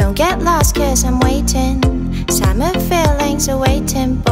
Don't get lost cause I'm waiting. Summer feelings are waiting.